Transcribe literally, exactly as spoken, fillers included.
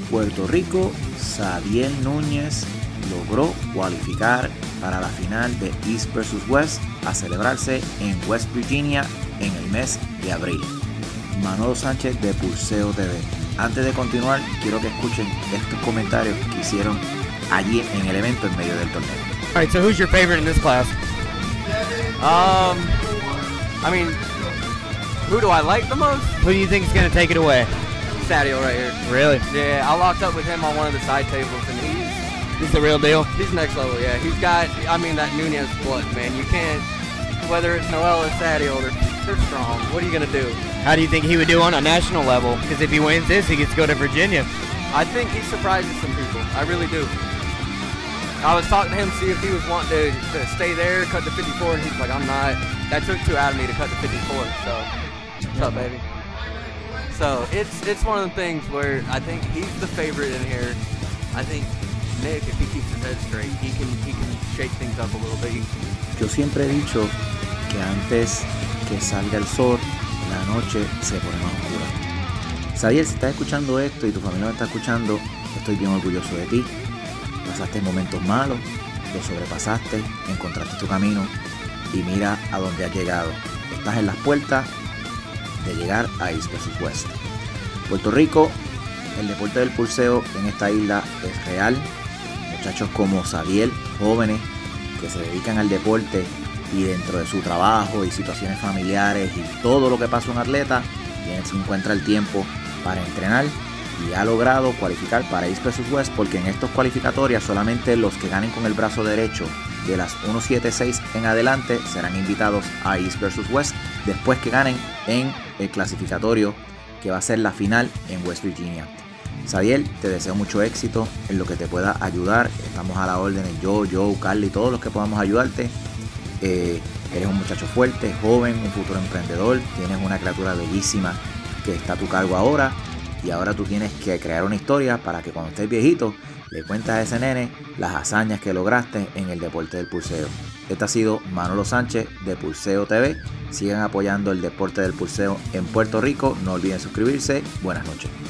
Puerto Rico, Sadiel Núñez logró cualificar para la final de East versus West a celebrarse en West Virginia en el mes de abril. Manolo Sánchez de Pulseo T V. Antes de continuar, quiero que escuchen estos comentarios que hicieron allí en el evento en medio del torneo. All right, so who's your favorite in this class? Um, I mean, who do I like the most? Who do you think is going to take it away? Sadio right here. Really? Yeah, I locked up with him on one of the side tables, and he's He's the real deal? he's next level. Yeah, he's got. I mean, that Nunez blood, man. You can't. Whether it's Noel or Sadio, they're, they're strong. What are you gonna do? How do you think he would do on a national level? Because if he wins this, he gets to go to Virginia. I think he surprises some people. I really do. I was talking to him, see if he was wanting to, to stay there, cut to fifty-four, and he's like, I'm not. That took two out of me to cut to fifty-four. So, what's up, baby? So it's it's one of the things where I think he's the favorite in here. I think Nick, if he keeps his head straight, he can he can shake things up a little bit. Yo siempre he dicho que antes que salga el sol, la noche se pone más oscura. Sadiel, si estás escuchando esto y tu familia me está escuchando, estoy bien orgulloso de ti. Pasaste momentos malos, lo sobrepasaste, encontraste tu camino y mira a dónde has llegado. Estás en las puertas de llegar a East versus West. Puerto Rico, el deporte del pulseo en esta isla es real. Muchachos como Sadiel, jóvenes que se dedican al deporte y dentro de su trabajo y situaciones familiares y todo lo que pasa un atleta, se encuentra el tiempo para entrenar y ha logrado cualificar para East versus West, porque en estos cualificatorias solamente los que ganen con el brazo derecho de las uno siete seis en adelante serán invitados a East versus West después que ganen en el clasificatorio que va a ser la final en West Virginia. Sadiel, te deseo mucho éxito en lo que te pueda ayudar. Estamos a la orden, yo, yo, Carly, todos los que podamos ayudarte. Eh, eres un muchacho fuerte, joven, un futuro emprendedor, tienes una criatura bellísima que está a tu cargo ahora y ahora tú tienes que crear una historia para que cuando estés viejito le cuentes a ese nene las hazañas que lograste en el deporte del pulseo. Este ha sido Manolo Sánchez de Pulseo T V. Sigan apoyando el deporte del pulseo en Puerto Rico. No olviden suscribirse. Buenas noches.